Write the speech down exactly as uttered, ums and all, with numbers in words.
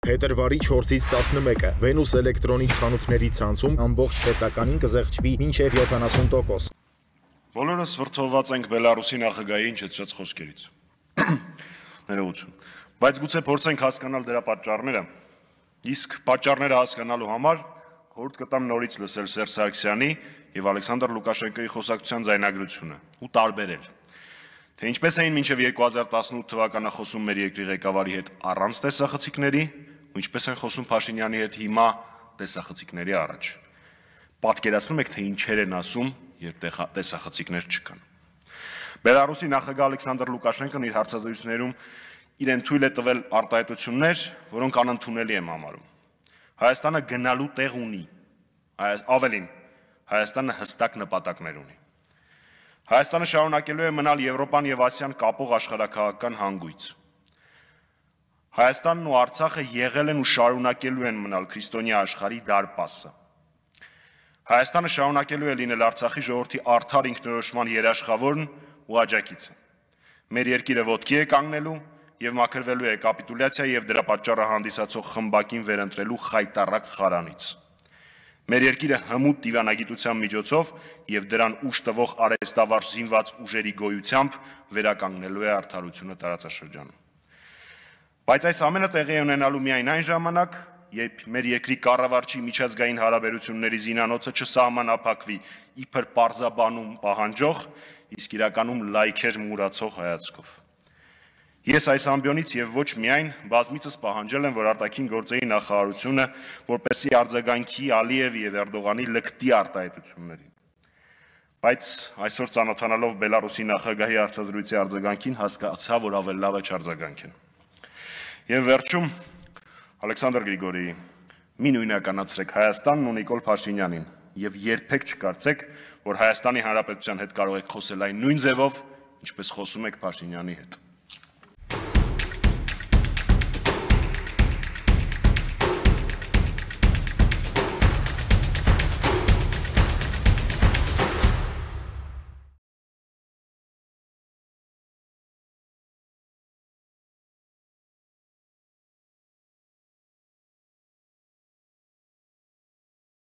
Փետրվարի չորսից տասնմեկը Venus էլեկտրոնիկ խանութների ցանցում ամբողջ տեսականին կզեղչվի մինչև յոթանասուն տոկոս։ Բոլորս վրդովված ենք Բելարուսի նախագահի հնչեցրած խոսքերից։ Ներողություն։ Բայց գուցե փորձենք հասկանալ դրա պատճառները։ Իսկ պատճառները հասկանալու համար խորհուրդ կտամ նորից լսել Սերժ Սարգսյանի եւ Ալեքսանդր Լուկաշենկոյի խոսակցության ձայնագրությունը ու տարբերել, թե ինչպես էին մինչև երկու հազար տասնութ թվականը խոսում մեր երկրի ղեկավարի հետ առանց տեսախցիկների, ու ինչպես են խոսում Փաշինյանի հետ հիմա տեսախցիկների առաջ։ Պատկերացնում եք, թե ինչեր են ասում, երբ տեսախցիկներ չկան։ Բելարուսի նախագահ Ալեքսանդր Լուկաշենկոն իր հարցազրույցներում իրեն թույլ է տվել արտահայտություններ, որոնք անընդունելի եմ համարում։ Հայաստանը գնալու տեղ ունի, ավելին, Հայաստանը հստակ նպատակներ ունի։ Հայաստանը շարունակելու է մնալ Եվրոպան եւ Ասիան կապող աշխարհաքաղաքական հանգույց։ Հայաստանն ու Արցախը եղել են ու շարունակելու են մնալ քրիստոնյա աշխարհի դարպասը։ Հայաստանը շարունակելու է լինել Արցախի ժողովրդի արդար ինքնորոշման երաշխավորն ու աջակիցը։ Մեր երկիրը ոտքի է կանգնելու եւ մաքրվելու է կապիտուլյացիա եւ դրա պատճառը հանդիսացող խմբակին վերընտրելու խայտառակ խարանից։ Մեր երկիրը հմուտ դիվանագիտության միջոցով եւ դրան ուժ տվող արհեստավարժ զինված ուժերի գոյությամբ վերականգնելու է արդարությունը տարածաշրջանում։ Բայց այս ամենը տեղի է ունենալու միայն այն ժամանակ, երբ մեր երկրի կառավարչի միջազգային հարաբերությունների զինանոցը չսահմանափակվի իբր պարզաբանում պահանջող, իսկ իրականում լայքեր մուրացող հայացքով։ Ես այս ամբիոնից եւ ոչ միայն բազմիցս պահանջել եմ, որ արտաքին գործերի նախարարությունը որպեսզի արձագանքի Ալիևի եւ Էրդողանի լկտի արտահայտություններին։ Բայց այսօր ծանոթանալով Բելարուսի նախագահի հարցազրույցի արձագանքին հասկացա, որ ավելի լավ է չարձագանքեն։ Եվ վերջում Ալեքսանդր Գրիգորիի մի նույնականացրեք Հայաստանն ու Նիկոլ Փաշինյանին եւ երբեք չկարծեք, որ Հայաստանի Հանրապետության հետ կարող եք խոսել այն նույն ձևով, ինչպես խոսում եք Փաշինյանի հետ։